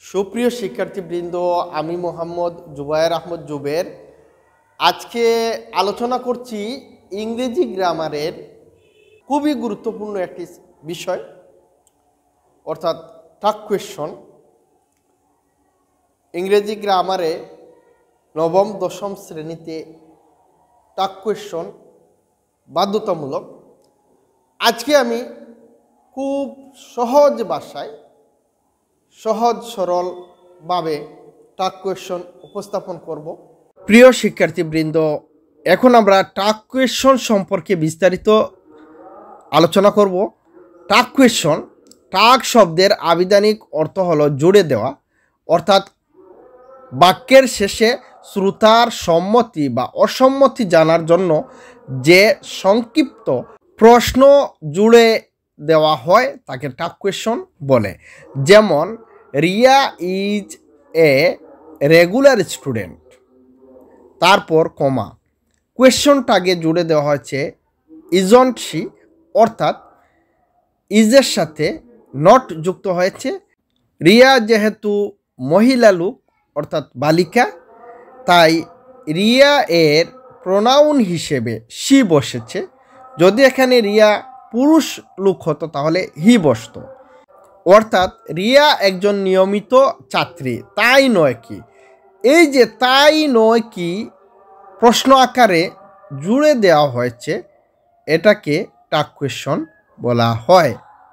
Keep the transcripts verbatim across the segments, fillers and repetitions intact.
সুপ্রিয় শিক্ষার্থীবৃন্দ, আমি মোহাম্মদ জুবায়ের আহমদ জুবের। আজকে আলোচনা করছি ইংরেজি গ্রামারের খুবই গুরুত্বপূর্ণ একটি বিষয়, অর্থাৎ টাগ কোয়েশ্চন। ইংরেজি গ্রামারে নবম দশম শ্রেণীতে টাগ কোয়েশ্চন বাধ্যতামূলক। আজকে আমি খুব সহজ ভাষায় সহজ সরলভাবে টাগ কোয়েশ্চন উপস্থাপন করব। প্রিয় শিক্ষার্থীবৃন্দ, এখন আমরা টাগ কোয়েশ্চন সম্পর্কে বিস্তারিত আলোচনা করব। টাগ কোয়েশ্চন, টাগ শব্দের আবিধানিক অর্থ হলো জুড়ে দেওয়া, অর্থাৎ বাক্যের শেষে শ্রোতার সম্মতি বা অসম্মতি জানার জন্য যে সংক্ষিপ্ত প্রশ্ন জুড়ে দেওয়া হয় তাকে টাগ কোয়েশ্চন বলে। যেমন, Riya is a regular student, তারপর কমা, কোয়েশ্চন টাগে জুড়ে দেওয়া হয়েছে ইজন্ট শি, অর্থাৎ ইজের সাথে নট যুক্ত হয়েছে। রিয়া যেহেতু মহিলা লোক অর্থাৎ বালিকা, তাই রিয়া এর প্রোনাউন হিসেবে শি বসেছে। যদি এখানে রিয়া পুরুষ লোক হতো তাহলে হি বসত। অর্থাৎ রিয়া একজন নিয়মিত ছাত্রী, তাই নয় কি। এই যে তাই নয় কি প্রশ্ন আকারে জুড়ে দেওয়া হয়েছে, এটাকে টাগ কোয়েশ্চন বলা হয়।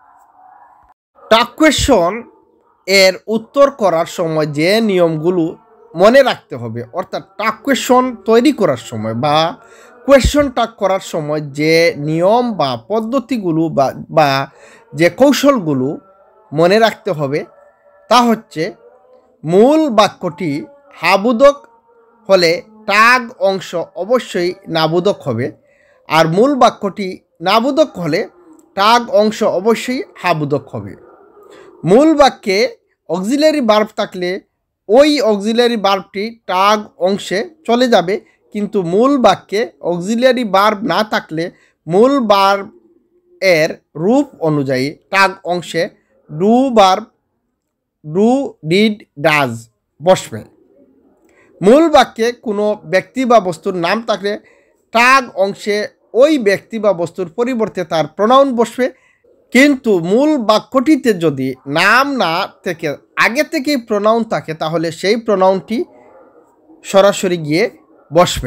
টাগ কোয়েশ্চন এর উত্তর করার সময় যে নিয়মগুলো মনে রাখতে হবে, অর্থাৎ টাগ কোয়েশ্চন তৈরি করার সময় বা কোয়েশ্চন টাগ করার সময় যে নিয়ম বা পদ্ধতিগুলো বা বা যে কৌশলগুলো মনে রাখতে হবে তা হচ্ছে, মূল বাক্যটি হাবোধক হলে টাগ অংশ অবশ্যই নাবোধক হবে, আর মূল বাক্যটি নাবোধক হলে টাগ অংশ অবশ্যই হাবোধক হবে। মূল বাক্যে অক্সিলারি ভার্ব থাকলে ওই অক্সিলারি ভার্বটি টাগ অংশে চলে যাবে, কিন্তু মূল বাক্যে অক্সিলারি ভার্ব না থাকলে মূল ভার্ব এর রূপ অনুযায়ী টাগ অংশে do verb, do, did, does বসবে। মূল বাক্যে কোনো ব্যক্তি বা বস্তুর নাম থাকলে টাগ অংশে ওই ব্যক্তি বা বস্তুর পরিবর্তে তার প্রোনাউন বসবে, কিন্তু মূল বাক্যটিতে যদি নাম না থেকে আগে থেকেই প্রোনাউন থাকে তাহলে সেই প্রোনাউনটি সরাসরি গিয়ে বসবে।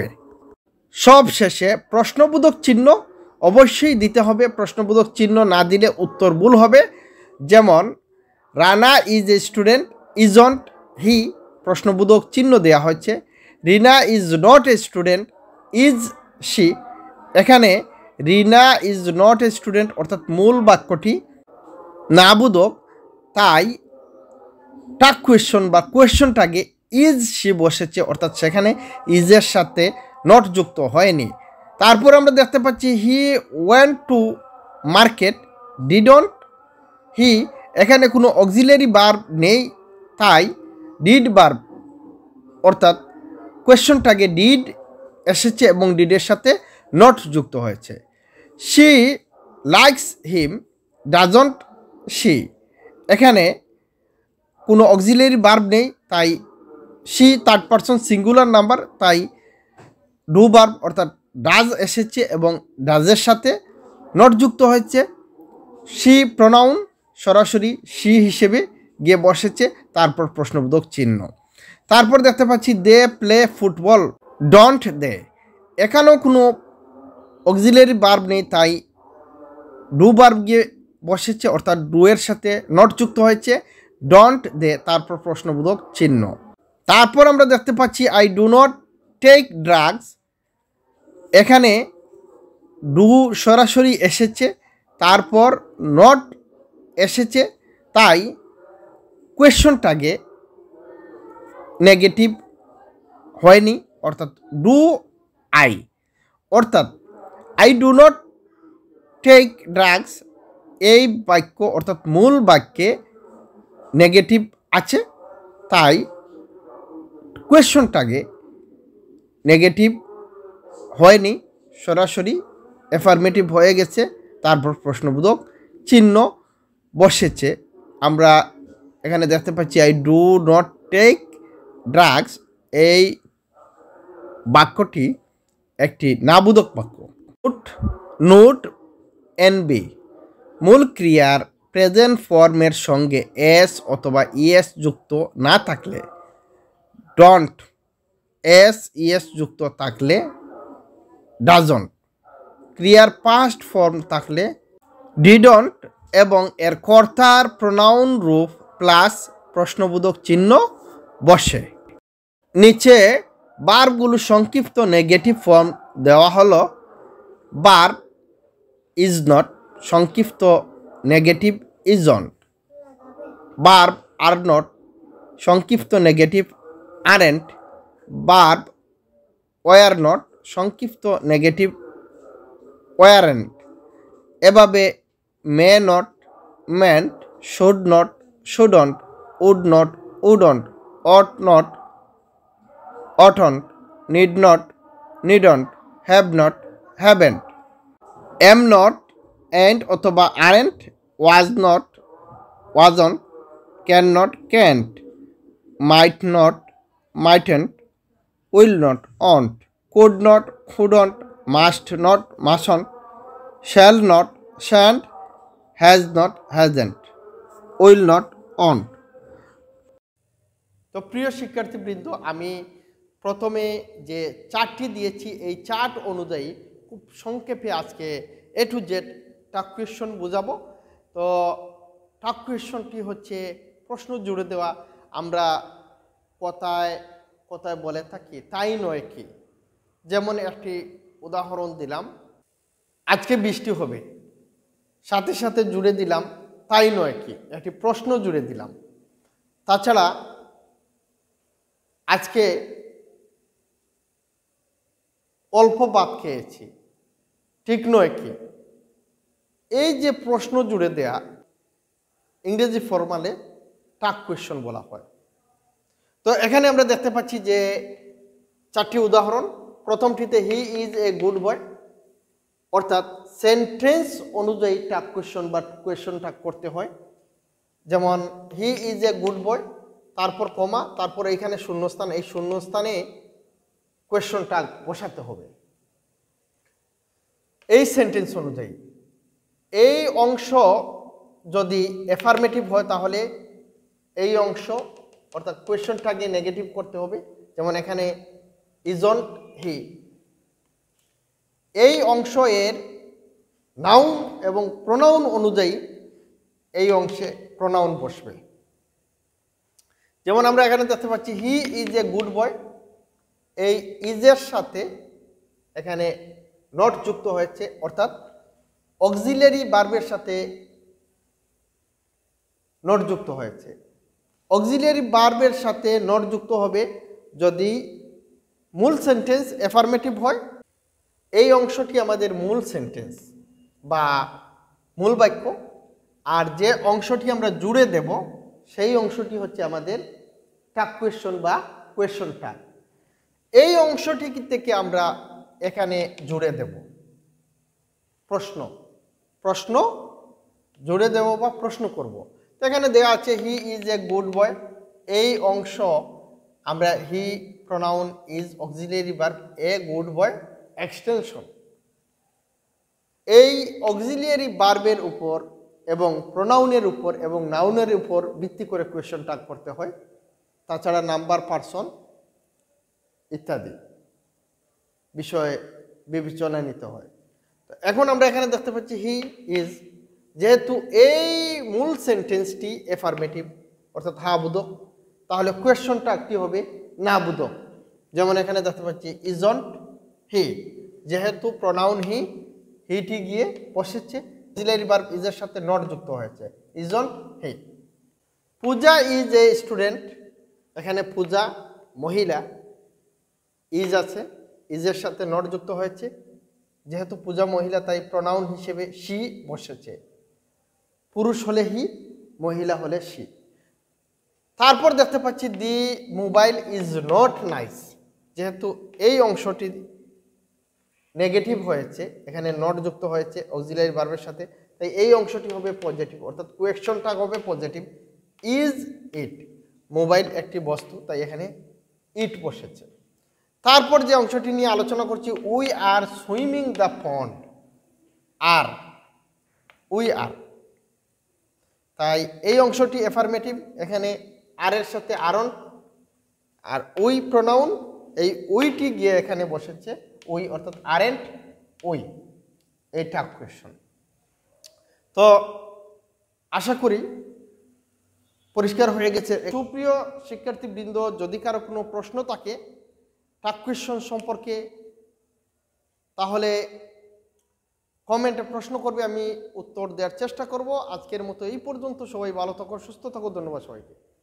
সব শেষে প্রশ্নবোধক চিহ্ন অবশ্যই দিতে হবে। প্রশ্নবোধক চিহ্ন না দিলে উত্তর ভুল হবে। যেমন, Rana is a student, isn't he, প্রশ্নবোধক চিহ্ন দেওয়া হয়েছে। Rina is not a student, is she. এখানে Rina is not a student অর্থাৎ মূল বাক্যটি নাবোধক, তাই টাগ কোয়েশ্চন বা কোয়েশ্চন টাগে ইজ শি বসেছে, অর্থাৎ সেখানে ইজের সাথে নট যুক্ত হয়নি। তারপর আমরা দেখতে পাচ্ছি he went to market, didn't he, এখানে কোনো অক্সিলারি ভার্ব নেই, তাই ডিড ভার্ব অর্থাৎ কোয়েশ্চন টাগে ডিড এসেছে এবং ডিডের সাথে নট যুক্ত হয়েছে। She likes him, doesn't she, এখানে কোনো অক্সিলারি ভার্ব নেই, তাই she third person singular number, তাই ডু ভার্ব অর্থাৎ ডাজ এসেছে এবং ডাজের সাথে নট যুক্ত হয়েছে। শি প্রোনাউন সরাসরি শি হিসেবে গিয়ে বসেছে, তারপর প্রশ্নবোধক চিহ্ন। তারপর দেখতে পাচ্ছি they play football, don't they, এখানেও কোনো অক্সিলারি ভার্ব নেই, তাই ডু ভার্ব গিয়ে বসেছে অর্থাৎ ডু এর সাথে নট যুক্ত হয়েছে। ডন্ট দে, তারপর প্রশ্নবোধক চিহ্ন। তারপর আমরা দেখতে পাচ্ছি I do not take drugs, এখানে ডু সরাসরি এসেছে, তারপর নট এসেছে, তাই কোয়েশ্চন টাগে নেগেটিভ হয়নি, অর্থাৎ ডু আই, অর্থাৎ I do not take drugs এই বাক্য অর্থাৎ মূল বাক্যে নেগেটিভ আছে, তাই কোয়েশ্চন টাগে নেগেটিভ হয়নি, সরাসরি অ্যাফার্মেটিভ হয়ে গেছে, তারপর প্রশ্নবোধক চিহ্ন বসেছে। আমরা এখানে দেখতে পাচ্ছি I do not take drugs, এই বাক্যটি একটি নাবোধক বাক্য। নোট নোট এনবি মূল ক্রিয়ার প্রেজেন্ট ফর্মের সঙ্গে এস অথবা ইএস যুক্ত না থাকলে ডন্ট, এস ইএস যুক্ত থাকলে ডাজন্ট, ক্রিয়ার পাস্ট ফর্ম থাকলে ডিডন্ট এবং এর কর্তার প্রোনাউন রূপ প্লাস প্রশ্নবোধক চিহ্ন বসে। নিচে বার্বগুলো সংক্ষিপ্ত নেগেটিভ ফর্ম দেওয়া হলো। বার্ব ইজ নট সংক্ষিপ্ত negative isn't, verb are not সংক্ষিপ্ত negative aren't, verb were not সংক্ষিপ্ত নেগেটিভ ওয়ারেন্ট। এভাবে may not mayn't, should not shouldn't, would not wouldn't, ought not oughtn't, need not needn't, have not haven't, am not an't অথবা aren't, was not wasn't, can not can't, might not mightn't, will not won't, could not couldn't, must not mustn't, shall not shan't, has not hasn't, will not won't. তো প্রিয় শিক্ষার্থীবৃন্দ, আমি প্রথমে যে চার্টটি দিয়েছি এই চার্ট অনুযায়ী খুব সংক্ষেপে আজকে A to Z tag question বোঝাবো। তো টাক কোয়েশনটি হচ্ছে প্রশ্ন জুড়ে দেওয়া। আমরা কথায় কথায় বলে থাকি তাই নয় কি। যেমন একটি উদাহরণ দিলাম, আজকে বৃষ্টি হবে, সাথে সাথে জুড়ে দিলাম তাই নয় কি, একটি প্রশ্ন জুড়ে দিলাম। তাছাড়া আজকে অল্প ভাত খেয়েছি, ঠিক নয় কি, এই যে প্রশ্ন জুড়ে দেয়া ইংরেজি ফরমালে টাক কোয়েশন বলা হয়। তো এখানে আমরা দেখতে পাচ্ছি যে চারটি উদাহরণ। প্রথমটিতে হি ইজ এ গুড বয়, অর্থাৎ সেন্টেন্স অনুযায়ী টাক কোয়েশন বা কোয়েশন টাক করতে হয়। যেমন হি ইজ এ গুড বয়, তারপর কমা, তারপর এইখানে শূন্যস্থান, এই শূন্যস্থানে কোয়েশন টাক বসাতে হবে এই সেন্টেন্স অনুযায়ী। এই অংশ যদি এফার্মেটিভ হয় তাহলে এই অংশ অর্থাৎ কোয়েশন টাকে নেগেটিভ করতে হবে। যেমন এখানে ইজন্ট হি, এই অংশ এর নাউন এবং প্রোনাউন অনুযায়ী এই অংশে প্রোনাউন বসবে। যেমন আমরা এখানে দেখতে পাচ্ছি হি ইজ এ গুড বয়, এই ইজের সাথে এখানে নট যুক্ত হয়েছে, অর্থাৎ অক্সিলারি ভার্বের সাথে নট যুক্ত হয়েছে। অক্সিলারি ভার্বের সাথে নট যুক্ত হবে যদি মূল সেন্টেন্স এফার্মেটিভ হয়। এই অংশটি আমাদের মূল সেন্টেন্স বা মূল বাক্য, আর যে অংশটি আমরা জুড়ে দেব সেই অংশটি হচ্ছে আমাদের টাক কোয়েশন বা কোয়েশন টাক। এই অংশটি থেকে আমরা এখানে জুড়ে দেব প্রশ্ন, প্রশ্ন জুড়ে দেব বা প্রশ্ন করব। তো এখানে দেওয়া আছে হি ইজ এ গুড বয়, এই অংশ আমরা he pronoun is auxiliary verb a good boy extension, এই অক্সিলারি ভার্বের উপর এবং প্রোনাউনের উপর এবং নাউনের উপর ভিত্তি করে কোয়েশন টাগ করতে হয়। তাছাড়া নাম্বার, পার্সন ইত্যাদি বিষয়ে বিবেচনা নিতে হয়। তো এখন আমরা এখানে দেখতে পাচ্ছি হি ইজ, যেহেতু এই মূল সেন্টেন্সটি এফার্মেটিভ অর্থাৎ হ্যাঁ বোধক, তাহলে কোয়েশন টাগ কি হবে না বোধক। যেমন এখানে দেখতে পাচ্ছি ইজন্ট হি, যেহেতু প্রোনাউন হি, হিটি গিয়ে বসেছে, অক্সিলারি ভার্ব ইজের সাথে নট যুক্ত হয়েছে, isn't he. Puja is a student, এখানে পূজা মহিলা, ইজ আছে, ইজের সাথে নট যুক্ত হয়েছে, যেহেতু পূজা মহিলা তাই প্রোনাউন হিসেবে শি বসেছে। পুরুষ হলে হি, মহিলা হলে শি। তারপর দেখতে পাচ্ছি the mobile is not nice, যেহেতু এই অংশটি নেগেটিভ হয়েছে, এখানে নট যুক্ত হয়েছে অক্সিলারি ভার্বের সাথে, তাই এই অংশটি হবে পজিটিভ, অর্থাৎ কোয়েশন টাগ হবে পজিটিভ। ইজ ইট, মোবাইল একটি বস্তু, তাই এখানে ইট বসেছে। তারপর যে অংশটি নিয়ে আলোচনা করছি, we are swimming the pond, আর উই আর, তাই এই অংশটি এফার্মেটিভ, এখানে আর এর সাথে আরন, আর উই প্রোনাউন, এই উইটি গিয়ে এখানে বসেছে উই, অর্থাৎ আরেন্ট উই, এই টাগ কোয়েশ্চন। তো আশা করি পরিষ্কার হয়ে গেছে। সুপ্রিয় শিক্ষার্থীবৃন্দ, যদি কারো কোনো প্রশ্ন থাকে টাগ কোয়েশ্চন সম্পর্কে, তাহলে কমেন্টে প্রশ্ন করবে, আমি উত্তর দেওয়ার চেষ্টা করব। আজকের মতো এই পর্যন্ত, সবাই ভালো থাকো, সুস্থ থাকো, ধন্যবাদ সবাইকে।